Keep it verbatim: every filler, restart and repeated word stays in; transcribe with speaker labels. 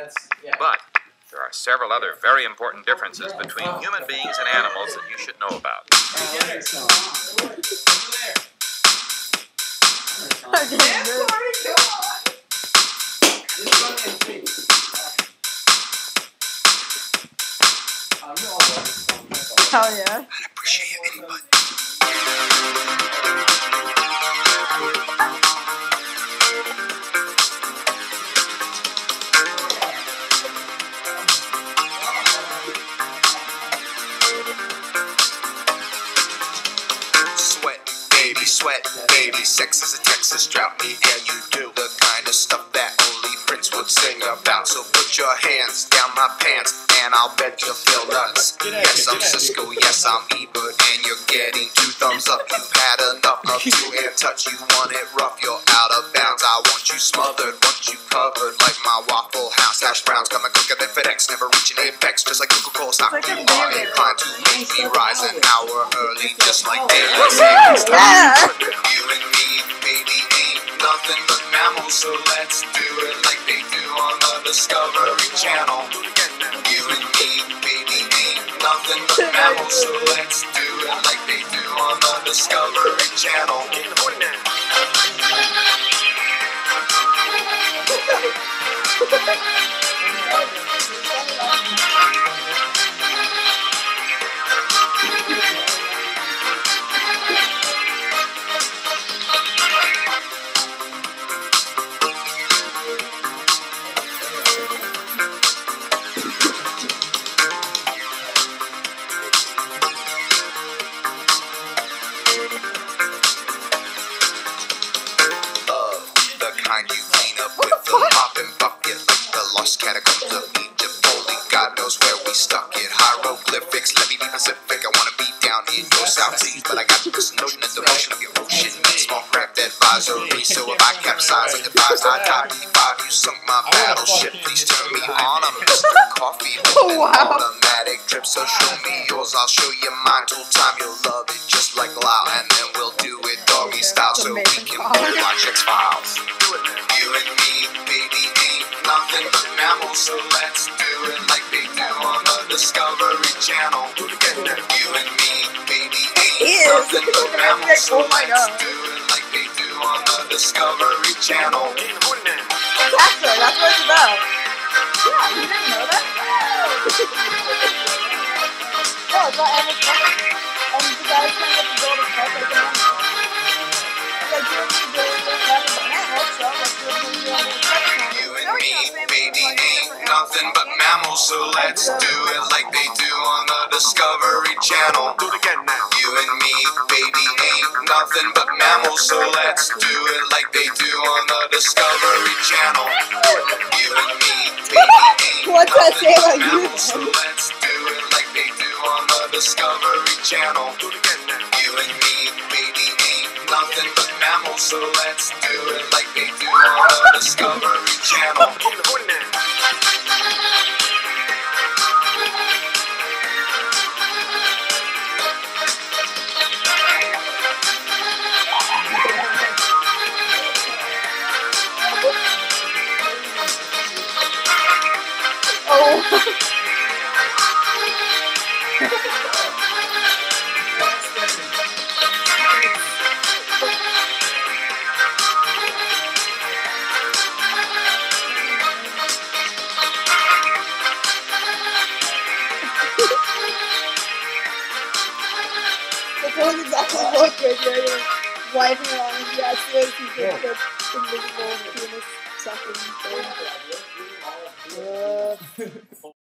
Speaker 1: But there are several other very important differences between human beings and animals that you should know about.
Speaker 2: Hell yeah.
Speaker 1: I'd appreciate your input. Sweat, baby, sweat, baby. Sex is a Texas drought. Me and you do the kind of stuff that only Prince would sing about. So put your hands down my pants, and I'll bet you'll feel nuts. Yes, I'm Cisco, yes, I'm Ebert, and you're getting two thumbs up. You've had enough of two-hand touch. You want it rough, you're out of bounds. I want you smothered, want you covered like my Waffle House hash browns. Coming quicker than FedEx, never reaching apex, just like Coca-Cola stock. You are inclined to make me rise an hour early, just like daylight savings time. You and me, baby, ain't nothing but mammals, so let's do it like they do on the Discovery Channel. You and me, baby, ain't nothing but mammals, so let's do it like they do on the Discovery Channel. Kind you clean up with the mop and bucket like the lost catacombs of Egypt. Only God knows where we stuck it. Hieroglyphics, let me be Pacific. I wanna be down in your South Seas, but I got this notion of the motion of your ocean. Small craft advisory, so if I capsize like the fives high top D five, you sunk my battleship. Please turn me on. I'm Mister Coffee with an automatic drip, so show me yours, I'll show you mine. Till time you'll love it just like Lau, and then we'll do it doggy style so we can both watch X-Files. You and me, baby, ain't nothing but mammals, so let's do it like they do on the Discovery Channel. You and me, baby, ain't nothing but mammals, so let's do it like they do on the Discovery Channel.
Speaker 2: Actually, that's what it's about. Yeah, you didn't know that? Oh, it's about Emma's fucking. And the guy's trying to get the girl to fuck like an animal. Like, you and me, baby, ain't nothing but mammals, so let's do it like they do on the Discovery Channel.
Speaker 1: You and me, baby, ain't nothing but mammals, so let's do it like they do on the Discovery Channel. Do it again now. You and me, baby, ain't nothing but mammals, so let's do it like they do on the Discovery Channel. You and me, baby, ain't
Speaker 2: What's that say about you,
Speaker 1: mammals, so let's do it like they do on the Discovery Channel. Do it again now. You and me, baby, ain't nothing but mammals, so let's do it like they do on the Discovery Channel.
Speaker 2: Oh. It was exactly what you're doing. Wiping around with the asteroids, you get the invisible penis sucking thing. Uh,